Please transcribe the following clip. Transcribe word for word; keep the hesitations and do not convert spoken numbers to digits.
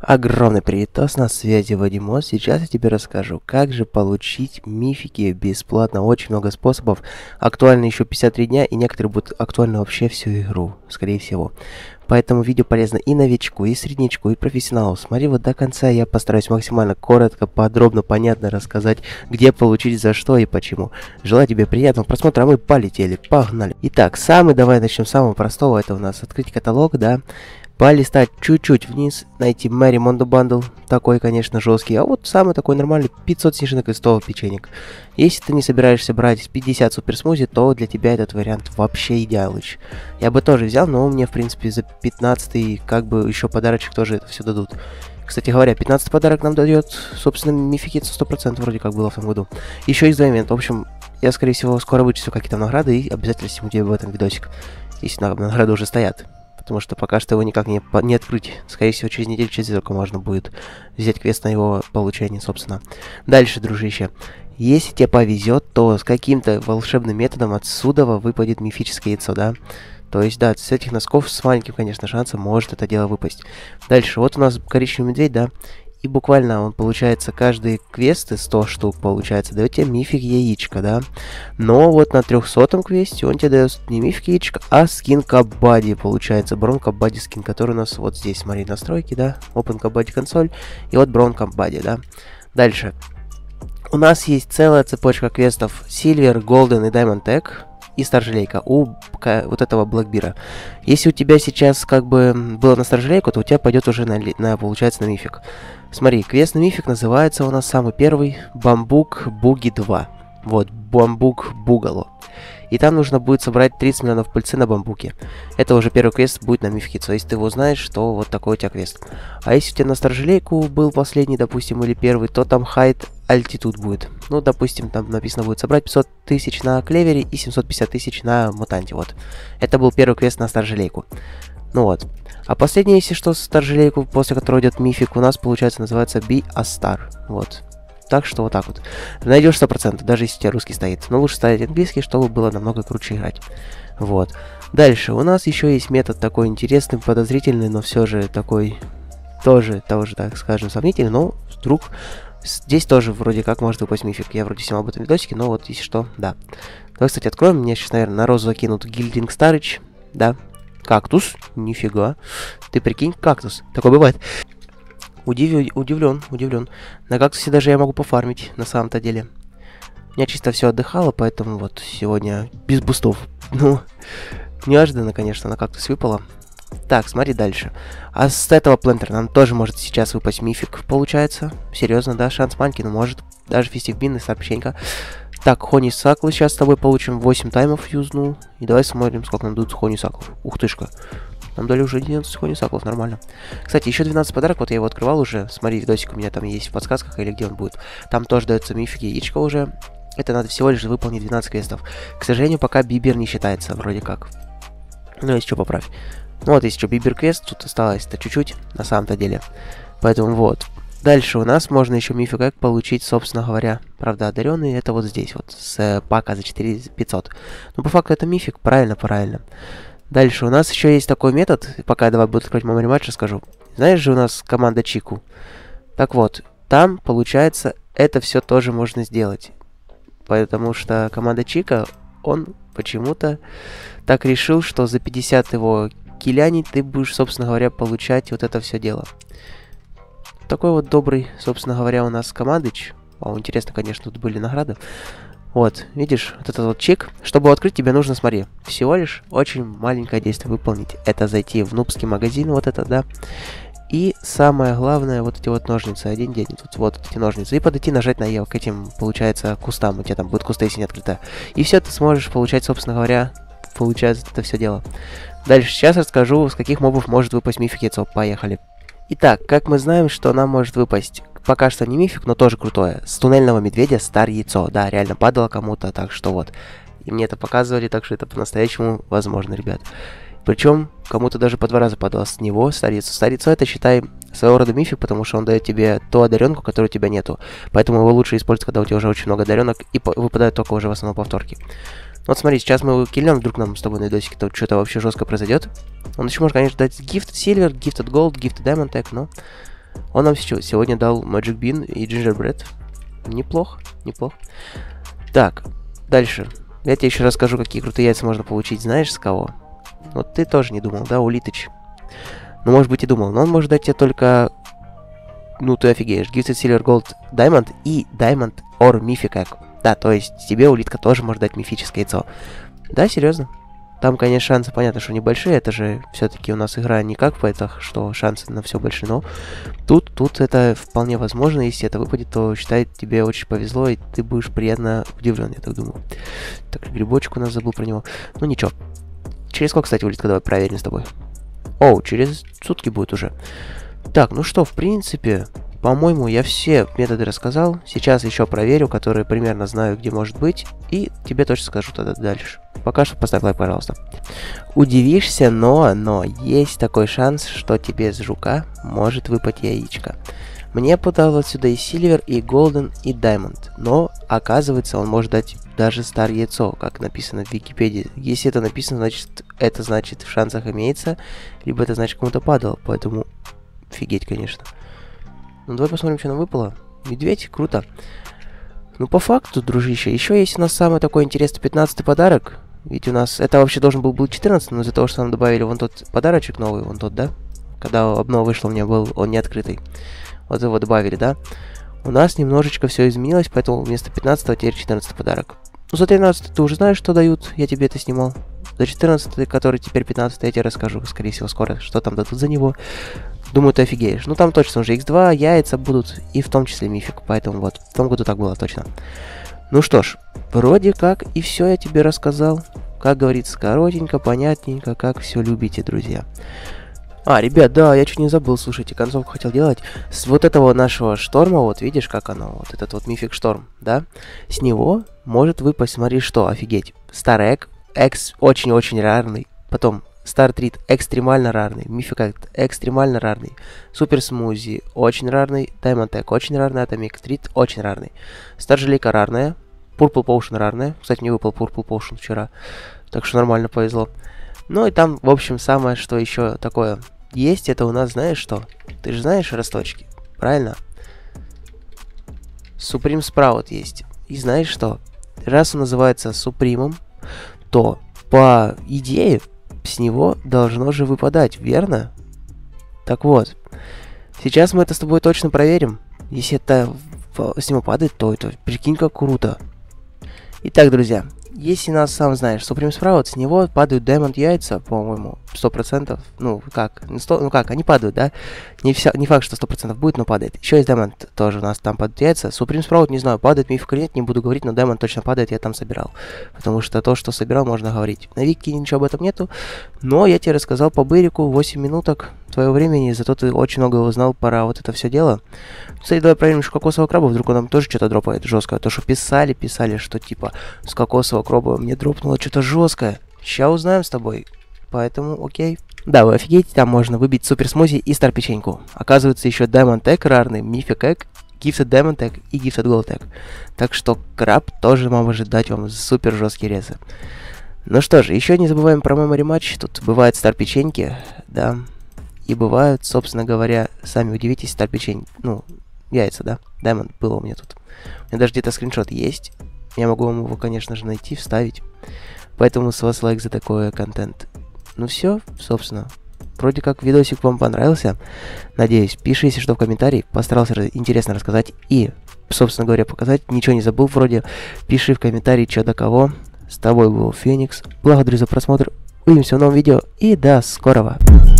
Огромный привет, на связи Вадимос. Сейчас я тебе расскажу, как же получить мифики бесплатно. Очень много способов. Актуально еще пятьдесят три дня, и некоторые будут актуальны вообще всю игру, скорее всего. Поэтому видео полезно и новичку, и среднячку, и профессионалу. Смотри вот до конца, я постараюсь максимально коротко, подробно, понятно рассказать, где получить, за что и почему. Желаю тебе приятного просмотра, а мы полетели, погнали. Итак, самый, давай начнем с самого простого, это у нас открыть каталог, да. Полистать чуть-чуть вниз, найти Мэри Мондо Бандл, такой, конечно, жесткий, а вот самый такой нормальный пятьсот снежинок и сто печенек. Если ты не собираешься брать пятьдесят супер смузи, то для тебя этот вариант вообще идеалыч. Я бы тоже взял, но мне, в принципе, за пятнадцатый, как бы, еще подарочек тоже это все дадут. Кстати говоря, пятнадцатый подарок нам дает, собственно, мифики сто процентов вроде как было в том году. Еще есть два ивента. В общем, я, скорее всего, скоро вычислю какие-то награды и обязательно сниму тебе в этом видосик, если награды уже стоят. Потому что пока что его никак не, не открыть. Скорее всего, через неделю, через только можно будет взять квест на его получение, собственно. Дальше, дружище. Если тебе повезет, то с каким-то волшебным методом отсюда выпадет мифическое яйцо, да? То есть, да, с этих носков с маленьким, конечно, шансом может это дело выпасть. Дальше, вот у нас коричневый медведь, да? И буквально он, получается, каждые квесты, сто штук, получается, дает тебе мифик яичко, да? Но вот на трехсотом квесте он тебе дает не мифик яичко, а скин Кабади, получается. Брон Кабади скин, который у нас вот здесь, смотри, настройки, да? Open Кабади консоль. И вот Брон Кабади, да? Дальше. У нас есть целая цепочка квестов Silver, Golden и Diamond Tag. И Старжелейка у вот этого Блэкбира. Если у тебя сейчас как бы было на Старжелейку, то у тебя пойдет уже на, на получается на мифик. Смотри, квест на мифик называется у нас самый первый Бамбук Буги два. Вот, Бамбук Бугало. И там нужно будет собрать тридцать миллионов пыльцы на бамбуке. Это уже первый квест будет на мифике. То есть ты его знаешь, то вот такой у тебя квест. А если у тебя на Старжелейку был последний, допустим, или первый, то там Хайт Альтитуд будет. Ну, допустим, там написано будет собрать пятьсот тысяч на Клевере и семьсот пятьдесят тысяч на Мутанте. Вот. Это был первый квест на Старжелейку. Ну вот. А последний, если что, Старжелейку, после которого идет мифик, у нас, получается, называется Be a Star. Вот. Так что вот так вот. Найдешь сто процентов, даже если у тебя русский стоит. Но лучше ставить английский, чтобы было намного круче играть. Вот. Дальше. У нас еще есть метод такой интересный, подозрительный, но все же такой... Тоже, тоже, так скажем, сомнительный, но вдруг... Здесь тоже вроде как может выпасть мифик. Я вроде снимал об этом видосике, но вот если что, да. Давай, кстати, откроем. Мне сейчас, наверное, на розу закинут Гильдинг Старыч. Да. Кактус. Нифига. Ты прикинь, кактус. Такое бывает. Удив... Удивлен, удивлен. На кактусе даже я могу пофармить, на самом-то деле. У меня чисто все отдыхало, поэтому вот сегодня без бустов. Ну, неожиданно, конечно, на кактус выпало. Так, смотри дальше. А с этого плентера нам тоже может сейчас выпасть мифик, получается. Серьезно, да, шанс маленький, но может. Даже фистик бин и сообщенька. Так, Хони Саклы сейчас с тобой получим восемь таймов юзну. И давай смотрим, сколько нам дадут Хони Саклов. Ух тышка. Нам дали уже одиннадцать Хони Саклов, нормально. Кстати, еще двенадцать подарок, вот я его открывал уже. Смотри, видосик у меня там есть в подсказках, или где он будет. Там тоже дается мифик яичко уже. Это надо всего лишь выполнить двенадцать квестов. К сожалению, пока Бибер не считается, вроде как. Ну, если что, поправь. Ну вот, если что, Бибер квест, тут осталось-то чуть-чуть, на самом-то деле. Поэтому вот. Дальше у нас можно еще мифик как получить, собственно говоря, правда, одаренный, это вот здесь вот, с э, пака за четыре тысячи пятьсот. Ну, по факту это мифик, правильно, правильно. Дальше у нас еще есть такой метод, пока я давай буду открыть мемори матч, расскажу. Знаешь же у нас команда Чику? Так вот, там, получается, это все тоже можно сделать. Потому что команда Чика, он почему-то так решил, что за пятьдесят его киляний ты будешь, собственно говоря, получать вот это все дело. Такой вот добрый, собственно говоря, у нас командыч. Вау, интересно, конечно, тут были награды. Вот, видишь, вот этот вот чек. Чтобы его открыть, тебе нужно, смотри, всего лишь очень маленькое действие выполнить. Это зайти в нубский магазин, вот это, да. И самое главное, вот эти вот ножницы, один день, тут вот эти ножницы. И подойти, нажать на Е к этим, получается, кустам. У тебя там будет кусты, если не открыто. И все, ты сможешь получать, собственно говоря, получается это все дело. Дальше, сейчас расскажу, с каких мобов может выпасть мифик яйцо. Поехали. Итак, как мы знаем, что нам может выпасть, пока что не мифик, но тоже крутое, с туннельного медведя Стар яйцо. Да, реально падало кому-то, так что вот. И мне это показывали, так что это по-настоящему возможно, ребят. Причем, кому-то даже по два раза падало с него Стар яйцо. Стар яйцо это, считай, своего рода мифик, потому что он дает тебе ту одаренку, которую у тебя нету. Поэтому его лучше использовать, когда у тебя уже очень много одаренок и выпадают только уже в основном повторки. Вот смотри, сейчас мы его киллем, вдруг нам с тобой на видосике то что-то вообще жестко произойдет. Он еще может, конечно, дать гифт Silver, гифт Gold, гифт Diamond Tag, но Он нам сейчас сегодня дал Magic Bean и Gingerbread. Неплохо, неплохо. Так, дальше. Я тебе еще расскажу, какие крутые яйца можно получить. Знаешь, с кого? Вот ты тоже не думал, да, Улитыч? Ну, может быть, и думал. Но он может дать тебе только... Ну, ты офигеешь. Gifted Silver Gold Diamond и Diamond or Mythic Egg. Да, то есть тебе улитка тоже может дать мифическое яйцо. Да, серьезно? Там, конечно, шансы, понятно, что небольшие. Это же все-таки у нас игра не как в файтах, что шансы на все большие. Но тут, тут это вполне возможно. Если это выпадет, то, считай, тебе очень повезло, и ты будешь приятно удивлен, я так думаю. Так, грибочек у нас забыл про него. Ну, ничего. Через сколько, кстати, улитка? Давай проверим с тобой. Оу, через сутки будет уже. Так, ну что, в принципе, по-моему, я все методы рассказал. Сейчас еще проверю, которые примерно знаю, где может быть. И тебе точно скажу тогда дальше. Пока что поставь лайк, пожалуйста. Удивишься, но, но, есть такой шанс, что тебе с жука может выпасть яичко. Мне подал отсюда и Silver, и Golden, и Diamond. Но, оказывается, он может дать даже Star яйцо, как написано в Википедии. Если это написано, значит, это значит в шансах имеется, либо это значит кому-то падало. Поэтому, офигеть, конечно. Ну, давай посмотрим, что нам выпало. Медведь, круто. Ну, по факту, дружище, еще есть у нас самый такой интересный пятнадцатый подарок. Ведь у нас, это вообще должен был быть четырнадцатый, но из-за того, что нам добавили вон тот подарочек новый, вон тот, да? Когда обнова вышла, у меня был он не открытый. Вот его добавили, да? У нас немножечко все изменилось, поэтому вместо пятнадцатого теперь четырнадцатый подарок. Ну, за тринадцатый ты уже знаешь, что дают, я тебе это снимал. За четырнадцатый, который теперь пятнадцатый, я тебе расскажу, скорее всего, скоро, что там дадут за него. Думаю, ты офигеешь. Ну, там точно уже икс два, яйца будут, и в том числе мифик, поэтому вот, в том году так было точно. Ну что ж, вроде как и все я тебе рассказал. Как говорится, коротенько, понятненько, как все любите, друзья. А, ребят, да, я чуть не забыл, слушайте, концовку хотел делать. С вот этого нашего шторма, вот видишь, как оно, вот этот вот мифик шторм, да? С него может выпасть, смотри, что, офигеть. Star Egg, Экс очень-очень рарный, потом Star Treat экстремально рарный, Mythic Egg экстремально рарный, Super Smoothie очень рарный, Diamond Egg очень рарный, Atomic Treat очень рарный, Star Желейка рарная, Purple Potion рарная, кстати, мне выпал Purple Potion вчера, так что нормально повезло. Ну и там, в общем, самое, что еще такое есть, это у нас, знаешь что? Ты же знаешь росточки, правильно? Supreme Sprout есть. И знаешь что? Раз он называется Supreme, то по идее с него должно же выпадать, верно? Так вот, сейчас мы это с тобой точно проверим. Если это с него падает, то это прикинь, как круто. Итак, друзья, если нас сам знаешь, Supreme Sprout, с него падают Diamond яйца, по-моему, сто процентов. Ну, как? Не сто, ну как, они падают, да? Не, вся, не факт, что сто процентов будет, но падает. Еще есть Diamond, тоже у нас там падают яйца. Supreme Sprout, не знаю, падает мифик или нет, не буду говорить, но Diamond точно падает, я там собирал. Потому что то, что собирал, можно говорить. На Вики ничего об этом нету, но я тебе рассказал по бырику восемь минуток твоего времени, зато ты очень много узнал про вот это все дело. Кстати, давай проверим еще кокосового краба, вдруг он нам тоже что-то дропает жесткое. То, что писали, писали, что типа с кокосового краба мне дропнуло что-то жесткое. Сейчас узнаем с тобой. Поэтому, окей. Да, вы офигеете, там можно выбить супер смузи и стар печеньку. Оказывается, еще Diamond Egg рарный, Mythic Egg, Gifted Diamond Egg и Gifted Gold Egg. Так что краб тоже может дать вам супер жесткие резы. Ну что же, еще не забываем про Memory Match. Тут бывают стар печеньки, да. И бывают, собственно говоря, сами удивитесь, стар печеньки. Ну, яйца, да. Diamond было у меня тут. У меня даже где-то скриншот есть. Я могу вам его, конечно же, найти, вставить. Поэтому с вас лайк за такой контент. Ну все, собственно. Вроде как видосик вам понравился. Надеюсь, пиши, если что, в комментарии. Постарался интересно рассказать и, собственно говоря, показать. Ничего не забыл вроде. Пиши в комментарии, что до кого. С тобой был Феникс. Благодарю за просмотр. Увидимся в новом видео и до скорого.